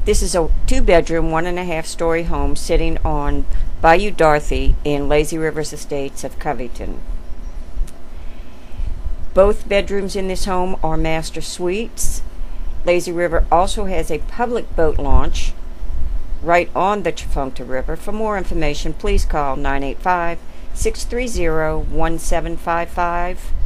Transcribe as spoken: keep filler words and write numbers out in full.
This is a two-bedroom, one-and-a-half-story home sitting on Bayou Dorothy in Lazy Rivers Estates of Covington. Both bedrooms in this home are master suites. Lazy River also has a public boat launch right on the Tchefuncte River. For more information, please call nine eight five, six three zero, one seven five five